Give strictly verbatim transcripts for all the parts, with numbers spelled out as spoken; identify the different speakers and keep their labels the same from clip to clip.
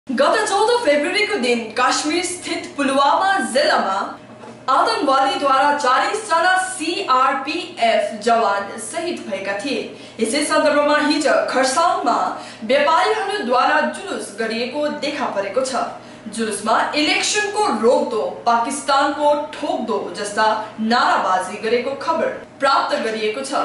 Speaker 1: गत चौदह फरवरी को दिन काश्मीर स्थित पुलवामा जिला में आतंकवादी द्वारा चालीस जना सीआरपीएफ जवान शहीद भएका थिए। यसै सन्दर्भमा हिज खरसाङ में व्यापारीहरू द्वारा जुलुस गरिएको देखा परेको छ। जुलुसमा इलेक्शन को रोक दो, पाकिस्तान को ठोक दो जस्ता नाराबाजी गरेको खबर प्राप्त गरिएको छ।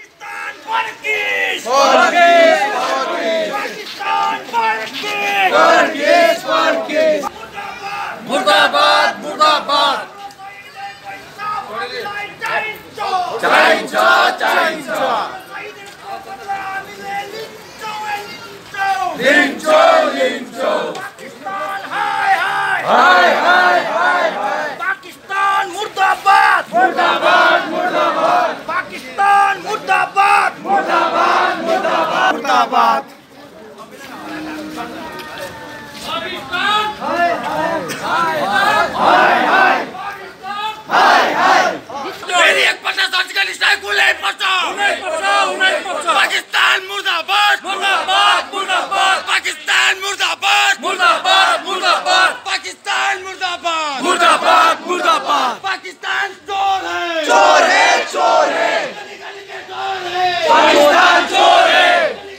Speaker 2: मुर्दाबाद मुर्दाबाद चाहिन्छ चाहिन्छ लिन्छौ लिन्छौ पाकिस्तान हाय हाय हाय हाय हाय हाय पाकिस्तान मुर्दाबाद मुर्दाबाद मुर्दाबाद पाकिस्तान मुर्दाबाद मुर्दाबाद मुर्दाबाद मुर्दाबाद हाय हाय हाय हाय हाय हाय हाय मेरी एक पचास सर्जिकल स्ट्राइक उन्हें पर्छ उन्हें पर्छ उन्हें पर्छ पाकिस्तान मुर्दाबाद मुर्दाबाद मुर्दाबाद पाकिस्तान मुर्दाबाद मुर्दाबाद मुर्दाबाद पाकिस्तान मुर्दाबाद मुर्दाबाद मुर्दाबाद पाकिस्तान चोर है चोर है चोर है पाकिस्तान चोर है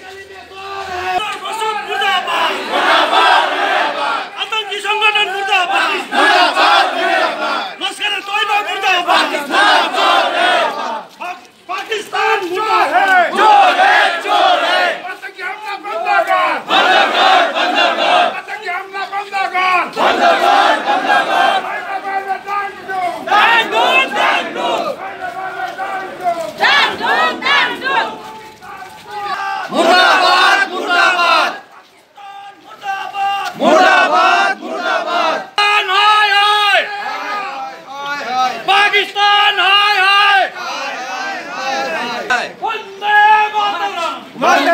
Speaker 2: पाकिस्तान चोर है चोर है चोर है आतंकी हमला बंद कर बंद कर बंद कर आतंकी हमला बंद कर बंद कर बंद कर डांग दो डांग दो डांग दो डांग दो मुर्दाबाद मुर्दाबाद मुर्दाबाद मुर्दाबाद मुर्दाबाद हाय हाय पाकिस्तान हाय हाय वंदे मातरम